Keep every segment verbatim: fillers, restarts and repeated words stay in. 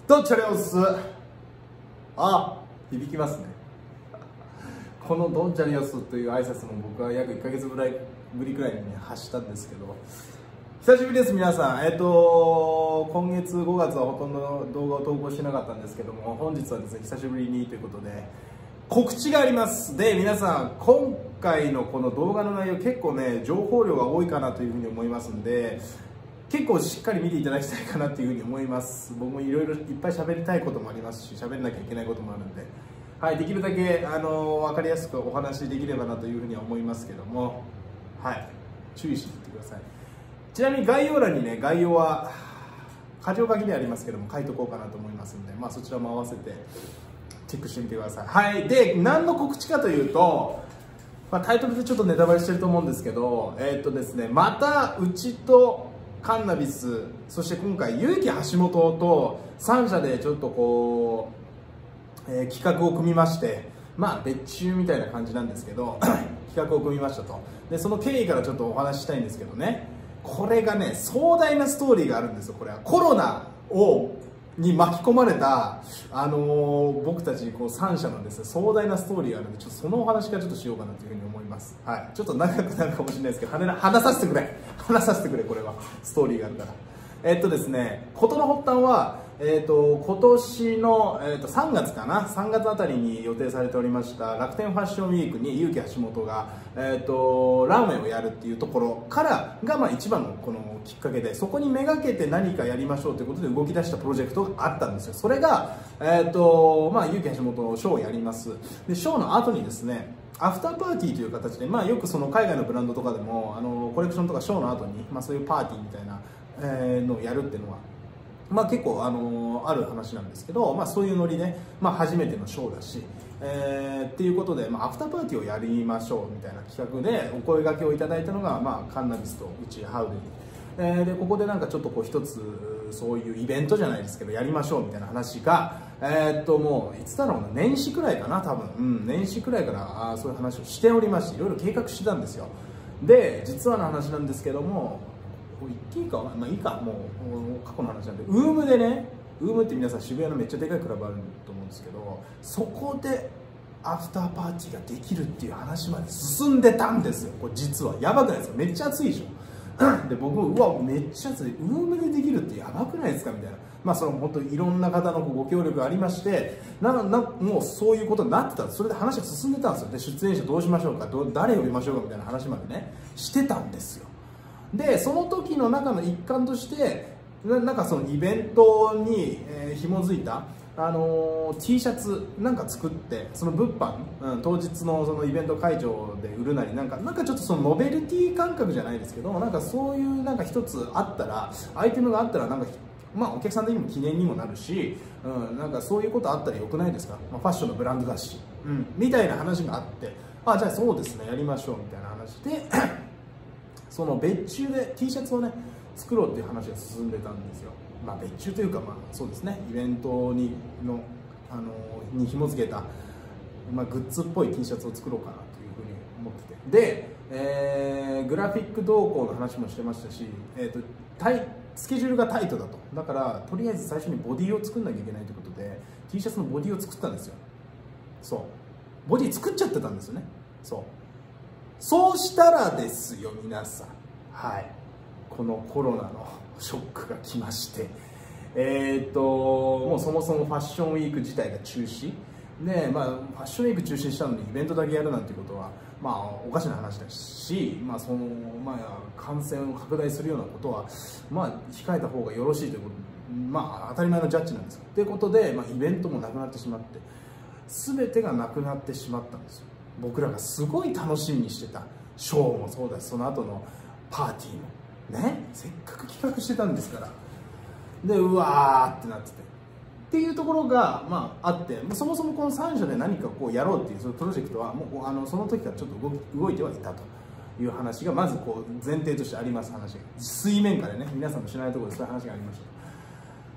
ドンチャレオス、あ、響きますね。このドンチャレオスという挨拶も僕は約いっかげつぶりくらいに、ね、発したんですけど、久しぶりです皆さん。えっと今月ごがつはほとんど動画を投稿してなかったんですけども、本日はですね久しぶりにということで告知があります。で皆さん、今回のこの動画の内容結構ね情報量が多いかなというふうに思いますんで、結構しっかり見ていただきたいかなというふうに思います。僕もいろいろいっぱい喋りたいこともありますし、喋らなきゃいけないこともあるんで、はい、できるだけあの分かりやすくお話しできればなというふうには思いますけども、はい、注意していってください。ちなみに概要欄にね、概要は箇条書きでありますけども書いとこうかなと思いますので、まあ、そちらも合わせてチェックしてみてください。はい、で何の告知かというと、まあ、タイトルでちょっとネタバレしてると思うんですけど、えーっとですね、またうちとカンナビス、そして今回勇気橋本とさん社でちょっとこう、えー、企画を組みまして、まあ別注みたいな感じなんですけど企画を組みましたと。でその経緯からちょっとお話ししたいんですけどね、これがね壮大なストーリーがあるんですよ。これはコロナをに巻き込まれた、あのー、僕たちこうさん社のですね壮大なストーリーがあるので、ちょっとそのお話からちょっとしようかなというふうに思います。はい、ちょっと長くなるかもしれないですけど、話話させてくれ話させてくれ。これはストーリーがあるから。えっとですね、事の発端は、えっと今年の、えっとさんがつかな、さんがつあたりに予定されておりました楽天ファッションウィークに勇気橋本が、えっとランウェイをやるっていうところからが、まあ、一番のこのきっかけで、そこにめがけて何かやりましょうということで動き出したプロジェクトがあったんですよ。それが、えっとまあ、勇気橋本ショーをやります。でショーの後にですねアフターパーティーという形で、まあ、よくその海外のブランドとかでもあのコレクションとかショーの後に、まあ、そういうパーティーみたいな、えー、のをやるっていうのは、まあ、結構、あのー、ある話なんですけど、まあ、そういうノリで、まあ、初めてのショーだし、えー、っていうことで、まあ、アフターパーティーをやりましょうみたいな企画でお声掛けをいただいたのが、まあ、カンナビスとうちハウデに、えー、でここでなんかちょっとこう一つそういうイベントじゃないですけどやりましょうみたいな話が、えー、っともういつだろうな、年始くらいかな多分、うん、年始くらいからあそういう話をしておりまして、いろいろ計画してたんですよ。で実はの話なんですけども、これ言っていいか、まあいいか、もう過去の話なんで、ウームでね、ウームって皆さん渋谷のめっちゃでかいクラブあると思うんですけど、そこでアフターパーティーができるっていう話まで進んでたんですよ。これ実はやばくないですか？めっちゃ熱いでしょで僕もうわめっちゃ熱い、ウームでできるってやばくないですかみたいな、まあその本当にいろんな方のご協力がありまして、ななもうそういうことになってた。それで話が進んでたんですよ。で出演者どうしましょうか、ど誰呼びましょうかみたいな話までねしてたんですよ。でその時の中の一環としてななんかそのイベントに、えー、紐づいた、あのー、T シャツなんか作って、その物販、うん、当日のそのイベント会場で売るなり、なんかなんかちょっとそのノベルティ感覚じゃないですけど、なんかそういうなんか一つあったら、アイテムがあったらなんか、まあ、お客さん的にも記念にもなるし、うん、なんかそういうことあったらよくないですか、まあ、ファッションのブランドだし、うん、みたいな話があって、あじゃあそうですねやりましょうみたいな話でその別注で T シャツをね作ろうっていう話が進んでたんですよ。まあ別注というか、まあそうですね、イベントにのあのに紐付けた、まあ、グッズっぽい T シャツを作ろうかなというふうに思ってて、で、えー、グラフィック動向の話もしてましたし、えーとタイスケジュールがタイトだと、だからとりあえず最初にボディを作んなきゃいけないということで T シャツのボディを作ったんですよ。そうボディ作っちゃってたんですよね。そうそうしたらですよ皆さん、はい、このコロナのショックが来まして、えー、っともうそもそもファッションウィーク自体が中止で、まあ、ファッションウィーク中止したのにイベントだけやるなんていうことは、まあ、おかしな話だし、まあそのまあ、感染を拡大するようなことは、まあ、控えた方がよろしいということ、まあ、当たり前のジャッジなんですよ。ということで、まあ、イベントもなくなってしまって、全てがなくなってしまったんですよ。僕らがすごい楽しみにしてたショーもそうだし、その後のパーティーもね、せっかく企画してたんですから。でうわーってなっててっていうところが、まあ、あって、そもそもこのさん社で何かこうやろうっていうそのプロジェクトはもうあのその時からちょっと動き動いてはいたという話がまずこう前提としてあります。話が水面下でね、皆さんの知らないところでそういう話がありました。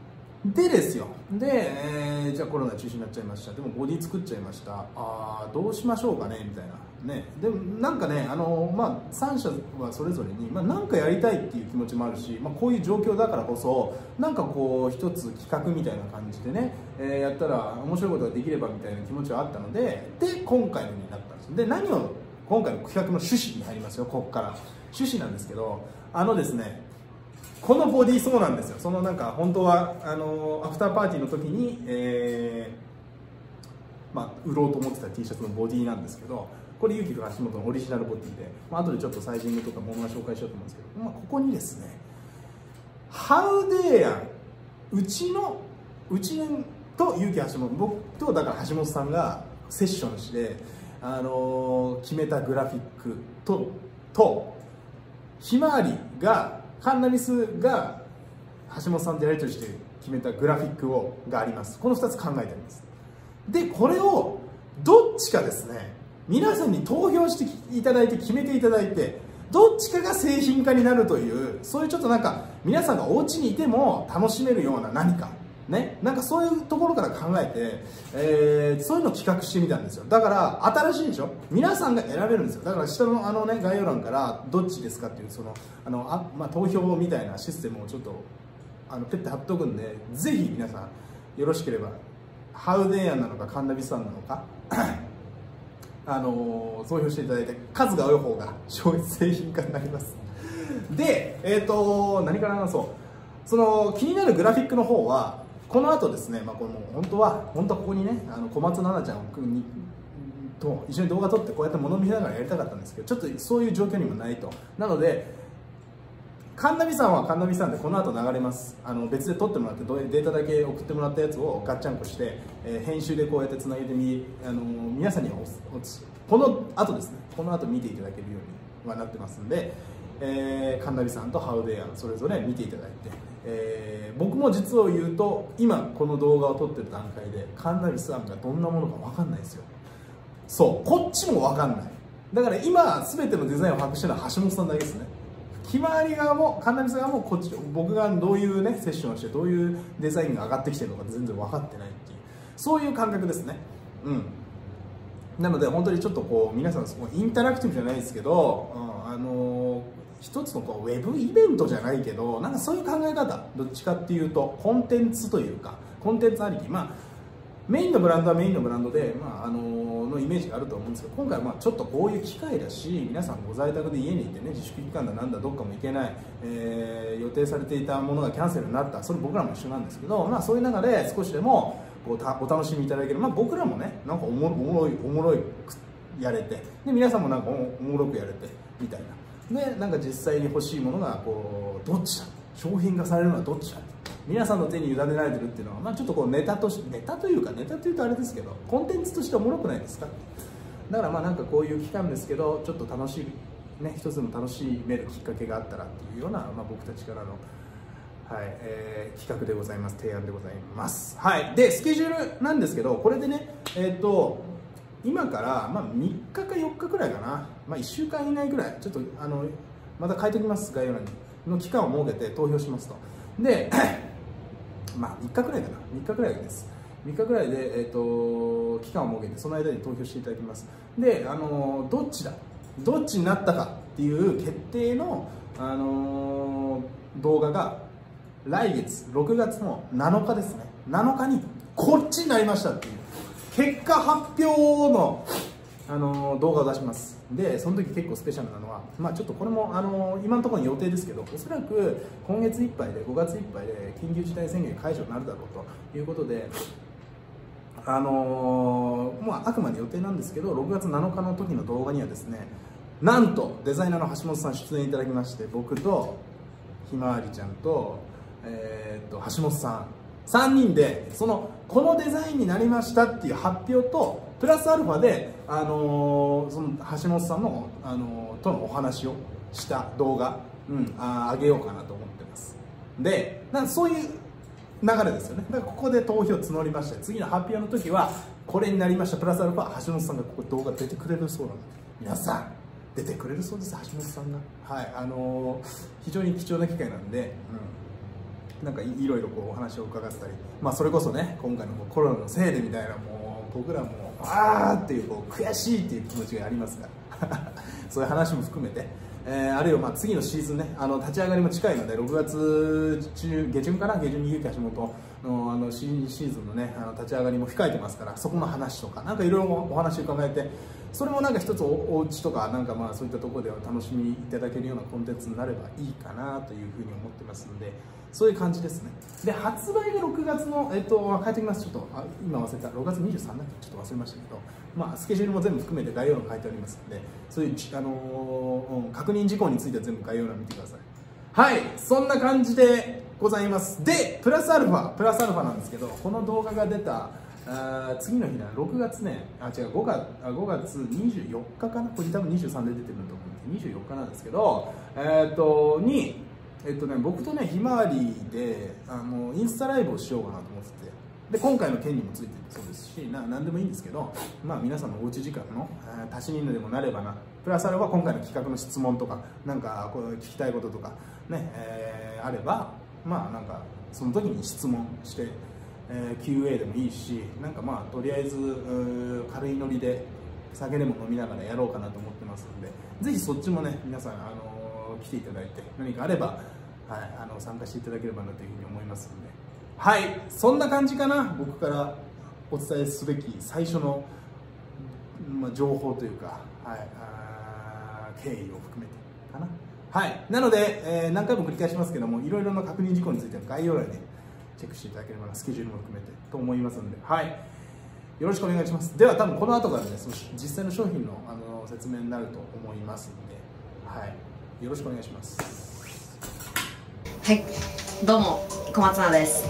でですよ、で、えー、じゃあコロナ中止になっちゃいました、でもボディ作っちゃいました、あーどうしましょうかねみたいなね。でもなんかね、あのまあ、さん社はそれぞれに、まあ、なんかやりたいっていう気持ちもあるし、まあ、こういう状況だからこそなんかこう一つ企画みたいな感じでね、えー、やったら面白いことができればみたいな気持ちはあったので、で今回のになったんです。で何を今回の企画の趣旨に入りますよ。ここから趣旨なんですけど、あのですね、このボディそうなんですよ。そのなんか本当はあのアフターパーティーの時に、えーまあ、売ろうと思ってた T シャツのボディなんですけど、これユキと橋本のオリジナルボディで、まあ後でちょっとサイジングとかものが紹介しようと思うんですけど、まあ、ここにですね「How dare うちのうちとユキ橋本、僕とだから橋本さんがセッションして、あのー、決めたグラフィックととひまわりがカンナビスが橋本さんとやり取りして決めたグラフィックをがあります。このふたつ考えてあります。でこれをどっちかですね、皆さんに投票していただいて決めていただいて、どっちかが製品化になるという、そういうちょっとなんか皆さんがお家にいても楽しめるような何かね、なんかそういうところから考えて、えー、そういうのを企画してみたんですよ。だから新しいでしょ、皆さんが選べるんですよ。だから下のあの、ね、概要欄からどっちですかっていうそのあのあ、まあ、投票みたいなシステムをちょっとあのペッて貼っとくんで、ぜひ皆さんよろしければハウデイアンなのかカンナビスさんなのかあのー、投票していただいて、数が多い方が製品化になります。で、えっ、ー、と何から話そう、その気になるグラフィックの方はこの後ですね、まあ、これも本当は本当はここにね、あの小松菜奈ちゃんにと一緒に動画撮ってこうやって物見ながらやりたかったんですけど、ちょっとそういう状況にもないと。なのでカンナビさんはカンナビさんでこの後流れます。あの別で撮ってもらってデータだけ送ってもらったやつをガッチャンコして、えー、編集でこうやってつなげてみ、あのー、皆さんにはおおこの後ですね、この後見ていただけるようにはなってますんで、えー、カンナビさんとハウデイアンそれぞれ見ていただいて、えー、僕も実を言うと今この動画を撮ってる段階でカンナビさんがどんなものか分かんないですよ。そう、こっちも分かんない。だから今全てのデザインを把握してるのは橋本さんだけですね。ひまわり側もカンナビス側もこっち、僕がどういうねセッションをしてどういうデザインが上がってきてるのか全然分かってないっていう、そういう感覚ですね。うんなので本当にちょっとこう皆さんインタラクティブじゃないですけど、うん、あのー、一つのこうウェブイベントじゃないけど、なんかそういう考え方、どっちかっていうとコンテンツというかコンテンツありき、まあメインのブランドはメインのブランドで、まああのー、のイメージがあると思うんですけど、今回はまあちょっとこういう機会だし、皆さんご在宅で家にいてね、自粛期間だなんだどっかも行けない、えー、予定されていたものがキャンセルになった、それ僕らも一緒なんですけど、まあそういう中で少しでもこうたお楽しみいただける、まあ、僕らもねなんかおもおもろいおもろいやれて、で皆さんもなんかおもろくやれてみたいな、でなんか実際に欲しいものがこうどっちだ、商品化されるのはどっちだ、皆さんの手に委ねられてるっていうのは、まあ、ちょっとこうネタとしネタというかネタというとあれですけどコンテンツとしておもろくないですか。だからまあなんかこういう期間ですけど、ちょっと楽しいね、一つでも楽しめるきっかけがあったらっていうような、まあ、僕たちからのはい、えー、企画でございます。提案でございます。はい、でスケジュールなんですけど、これでね、えー、と今から、まあ、みっかかよっかくらいかな、まあ、いっしゅうかん以内ぐらい、ちょっとあのまた書いておきます、概要欄にの期間を設けて投票しますと。でまあみっかくらいかな、みっかくらいです。みっかくらいで、えー、と期間を設けてその間に投票していただきます。で、あのどっちだどっちになったかっていう決定の、あの動画が来月ろくがつのなのかですね、なのかにこっちになりましたっていう結果発表の、あの動画を出します。でその時結構スペシャルなのは、まあ、ちょっとこれも、あの今のところの予定ですけど、おそらく今月いっぱいでごがついっぱいで緊急事態宣言解除になるだろうということで、あのー、まあ、あくまで予定なんですけど、ろくがつなのかの時の動画にはですね、なんとデザイナーの橋本さん出演いただきまして、僕とひまわりちゃんとえー、っと橋本さんさんにんでそのこのデザインになりましたっていう発表とプラスアルファで、あのー、その橋本さんの、あのー、とのお話をした動画、うん、あ上げようかなと思ってます。でなんかそういう流れですよね。だからここで投票募りまして、次の発表の時はこれになりましたプラスアルファ、橋本さんがここ動画出てくれるそうなので、皆さん出てくれるそうです、橋本さんが。はい、あのー、非常に貴重な機会なんで、うんなんかいろいろこうお話を伺ったり、まあ、それこそね今回のコロナのせいでみたいな、もう僕らもあーっていうこう悔しいっていう気持ちがありますからそういう話も含めて、えー、あるいはまあ次のシーズンね、あの立ち上がりも近いのでろくがつ中下旬かな、下旬に勇気橋本のあの新シーズンのねあの立ち上がりも控えてますから、そこの話とかなんかいろいろお話を伺えて、それもなんか一つ お, お家とかなんかまあそういったところでは楽しみいただけるようなコンテンツになればいいかなというふうに思ってますので、そういう感じですね。で発売がろくがつの、えっと、変えてきます。ちょっとあ今忘れた、ろくがつにじゅうさんだっけ、ちょっと忘れましたけど、まあ、スケジュールも全部含めて概要欄書いてありますので、そういう、あのー、確認事項については全部概要欄見てください。はい、そんな感じでございます。でプラスアルファプラスアルファなんですけど、この動画が出たあ次の日なろくがつね、あ違うごがつ、ごがつにじゅうよっかかな、これ多分にじゅうさんで出てると思うんでにじゅうよっかなんですけど、えー、っとにえっとね、僕とねひまわりであのインスタライブをしようかなと思ってて、で今回の件にもついてるそうですし、な何でもいいんですけど、まあ、皆さんのおうち時間の足しにでもなればな、プラスアルファ今回の企画の質問とかなんかこう聞きたいこととかね、えー、あれば、まあなんかその時に質問して、えー、キューエー でもいいし、なんかまあとりあえず軽いノリで酒でも飲みながらやろうかなと思ってますので、ぜひそっちもね皆さんあの来ていただいて、何かあれば、はい、あの参加していただければなというふうに思いますので、はい、そんな感じかな。僕からお伝えすべき最初の、まあ、情報というか、はい、あ経緯を含めてかな。はい、なので、えー、何回も繰り返しますけども、いろいろな確認事項については概要欄で、ね、チェックしていただければな、スケジュールも含めてと思いますので、はい、よろしくお願いします。では多分この後からね、その実際の商品の、あの説明になると思いますので、はい、よろしくお願いします。 はい、どうも小松菜です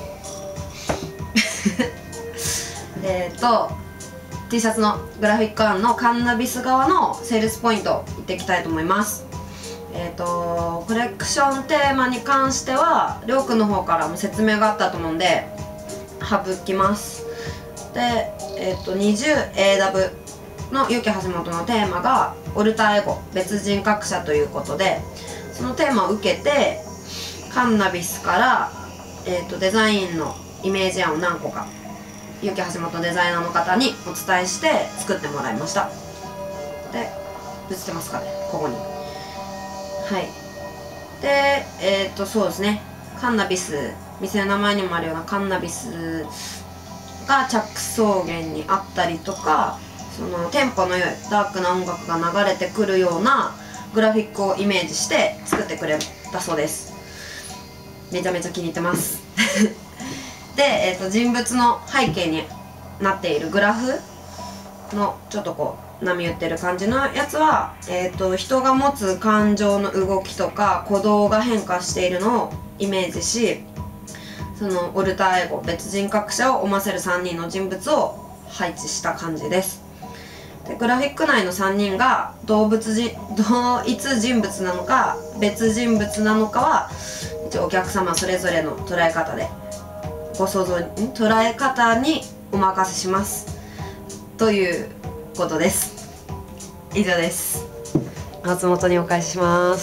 えっと T シャツのグラフィック案のカンナビス側のセールスポイントいっていきたいと思います。えっとコレクションテーマに関してはりょうくんの方からも説明があったと思うんで省きます。で、えっと にじゅうエーダブ の勇気橋本のテーマがオルターエゴ別人格者ということで、そのテーマを受けてカンナビスから、えー、とデザインのイメージ案を何個か勇気橋本デザイナーの方にお伝えして作ってもらいました。で映ってますかね、ここに。はいでえっ、ー、とそうですね、カンナビス、店の名前にもあるようなカンナビスがチャック草原にあったりとか、そのテンポの良いダークな音楽が流れてくるようなグラフィックをイメージして作ってくれたそうです。めちゃめちゃ気に入ってますで、えー、と人物の背景になっているグラフのちょっとこう波打ってる感じのやつは、えー、と人が持つ感情の動きとか鼓動が変化しているのをイメージし、そのオルターエゴ別人格者を思わせるさんにんの人物を配置した感じです。でグラフィック内のさんにんが動物じ同一人物なのか別人物なのかは一応お客様それぞれの捉え方でご想像に捉え方にお任せしますということです。以上です。松本にお返しします。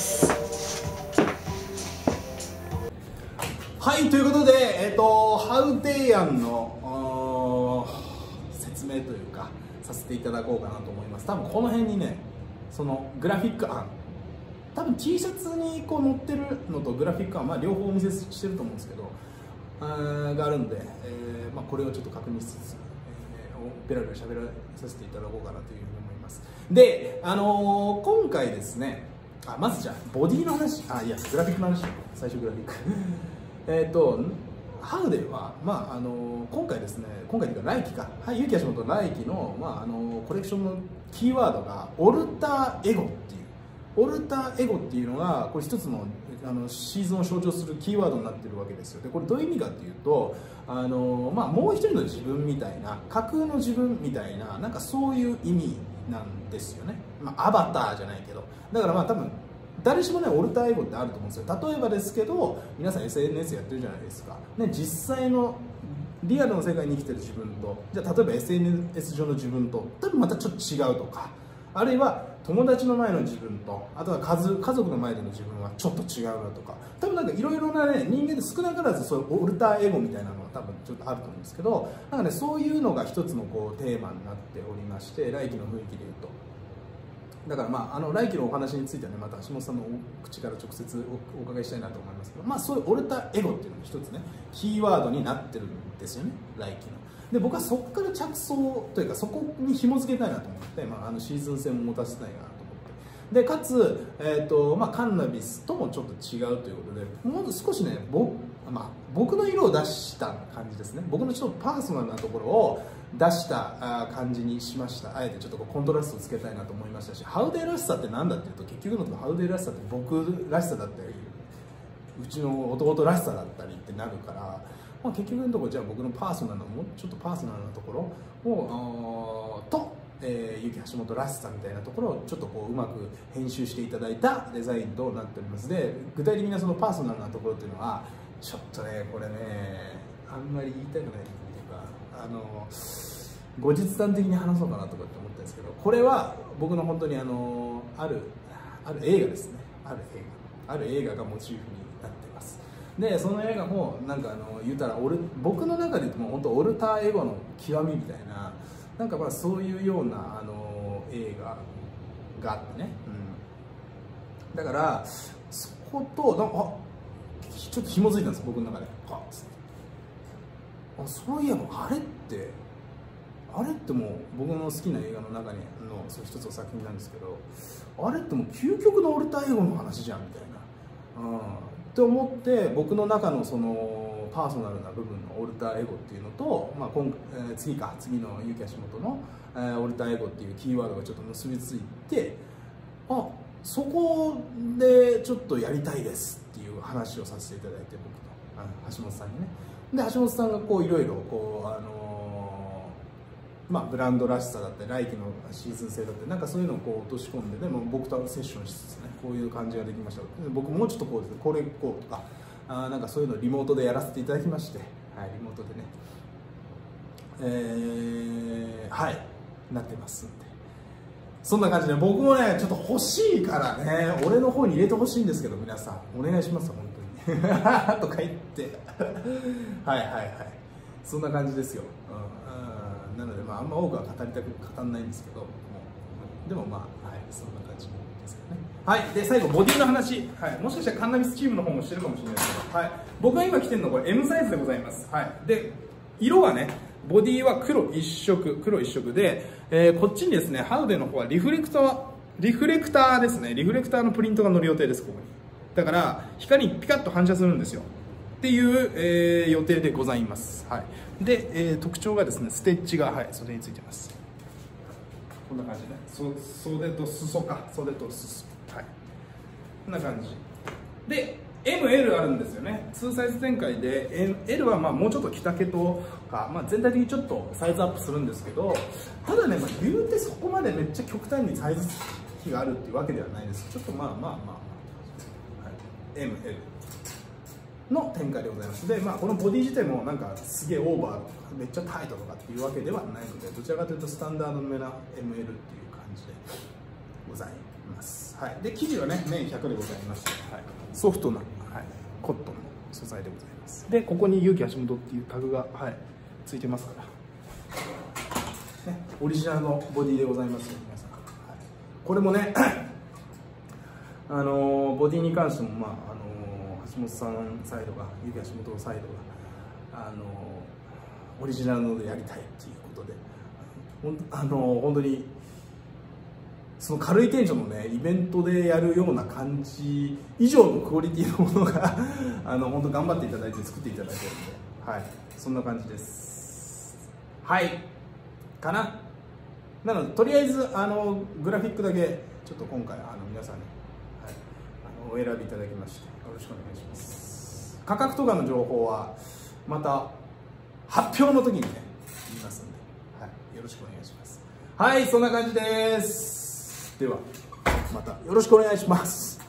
はい、ということで、えっ、ー、とハウ提案の説明というかさせていただこうかなと思います。多分この辺にね、そのグラフィック案、多分 T シャツにこう載ってるのとグラフィック案、まあ、両方お見せしてると思うんですけど、あがあるんで、えーまあ、これをちょっと確認しつつ、えー、ペラペラ喋らさせていただこうかなというふうに思います。で、あのー、今回ですね、あまずじゃあボディの話、あいやグラフィックの話、最初グラフィックえっとハウでは、まああの今回ですね、今回というか来期か、はい、勇気橋本来期の、まあ、あのコレクションのキーワードがオルターエゴっていう、オルターエゴっていうのがこれ一つのあのシーズンを象徴するキーワードになってるわけですよ。でこれどういう意味かっていうと、あの、まあ、もう一人の自分みたいな、架空の自分みたいな、なんかそういう意味なんですよね。まあ、アバターじゃないけど、だからまあ多分誰しもねオルターエゴってあると思うんですよ。例えばですけど、皆さん エスエヌエス やってるじゃないですか、ね、実際のリアルの世界に生きてる自分と、じゃあ例えば エスエヌエス 上の自分と多分またちょっと違うとか、 あるいは友達の前の自分と、あとは家族家族の前での自分はちょっと違うなとか、多分なんかいろいろなね、人間で少なからずそういうオルターエゴみたいなのが多分ちょっとあると思うんですけど、なんかね、そういうのが一つのこうテーマになっておりまして、来期の雰囲気でいうと、だからまあ、あの来期のお話についてはね、また橋本さんの口から直接 お, お伺いしたいなと思いますけど、まあそういうオルターエゴっていうのが一つね、キーワードになってるんですよね、来期の。で、僕はそこから着想というか、そこに紐付けたいなと思って、まあ、あのシーズン戦も持たせたいなと思って、でかつ、えーとまあ、カンナビスともちょっと違うということで、もう少しね、僕、まあ、僕の色を出した感じですね、僕のちょっとパーソナルなところを出した感じにしました。あえてちょっとこうコントラストをつけたいなと思いましたし、ハウデーらしさって何だっていうと、結局のところハウデーらしさって僕らしさだったり、うちの弟らしさだったりってなるから、まあ、結局のところじゃあ僕のパーソナルな、もうちょっとパーソナルなところをと、えー、ゆき橋本らしさみたいなところをちょっとこううまく編集していただいたデザインとなっております。で、具体的なそのパーソナルなところっていうのはちょっとね、これね、あんまり言いたくないっていうか、あの後日談的に話そうかなとかって思ったんですけど、これは僕の本当にあのあるある映画ですね、ある映画ある映画がモチーフになっています。で、その映画もなんかあの言うたらオル僕の中で言うともう本当オルターエゴの極みみたいな、なんかまあそういうようなあの映画があってね、うん、だからそことなんかあちょっと紐づいたんです、僕の中で。あつってあそういえばあれってあれってもう僕の好きな映画の中にのその一つの作品なんですけど、あれってもう究極のオルターエゴの話じゃんみたいな、うん、って思って僕の中のそのパーソナルな部分のオルターエゴっていうのと、まあ今えー、次か次のゆき橋本の、えー、オルターエゴっていうキーワードがちょっと結びついて、あそこでちょっとやりたいですっていう話をさせていただいて、僕とあの橋本さんにね。で橋本さんがこういろいろこうあのまあ、ブランドらしさだったり来期のシーズン性だったりなんかそういうのをこう落とし込んで、でも僕とセッションしつつね、こういう感じができました。僕もうちょっとこうですね、これこうとかあなんかそういうのをリモートでやらせていただきまして、はい、リモートでね、えー、はいなってますんで、そんな感じで僕もねちょっと欲しいからね、俺の方に入れてほしいんですけど、皆さんお願いします本当にとか言ってはいはいはい、そんな感じですよ、うん、なので、まあ、あんま多くは語りたく語らないんですけど、もうでもまあ、はい、そんな感じですよね。はい、で最後ボディの話、はい、もしかしたらカンナビスチームの方もしてるかもしれないですけど、はい、僕が今着てるのはこれ エム サイズでございます。はい、で色はね、ボディは黒一色、黒一色で、えー、こっちにですね、ハウデの方はリフレクター、リフレクターですね、リフレクターのプリントが載る予定です、ここに。だから光にピカッと反射するんですよっていう、えー、予定でございます。はい、で、えー、特徴がですね、ステッチが、はい、袖についてます。こんな感じね、そ袖と裾か、袖と裾、はい、こんな感じで エムエル あるんですよね。にサイズ展開で エル はまあもうちょっと着丈とか、まあ、全体的にちょっとサイズアップするんですけど、ただね、まあ、言うてそこまでめっちゃ極端にサイズ比があるっていうわけではないです。ちょっとまあまあまあまあ、はい、エムエル の展開でございます。で、まあ、このボディ自体もなんかすげえオーバーめっちゃタイトとかっていうわけではないので、どちらかというとスタンダードめな エムエル っていう感じでございます。はい、で生地はね綿ひゃくでございまして、はい、ソフトな、はい、コットンの素材でございます。でここに勇気橋本っていうタグが、はい、ついてますから、ね、オリジナルのボディでございますよ皆さん。はい、これもねあのボディに関しても、まああの橋本さんサイドが、勇気橋本サイドが、あのオリジナルのでやりたいっていうことで、ほんあの本当にその軽いテンションのねイベントでやるような感じ以上のクオリティのものがあの本当頑張っていただいて作っていただいてるので、はい、そんな感じです。はいかな。なのでとりあえずあのグラフィックだけちょっと今回あの皆さんに、はい、あのお選びいただきましてよろしくお願いします。価格とかの情報はまた発表の時にね言いますので、はい、よろしくお願いします。はい、そんな感じです。ではまたよろしくお願いします。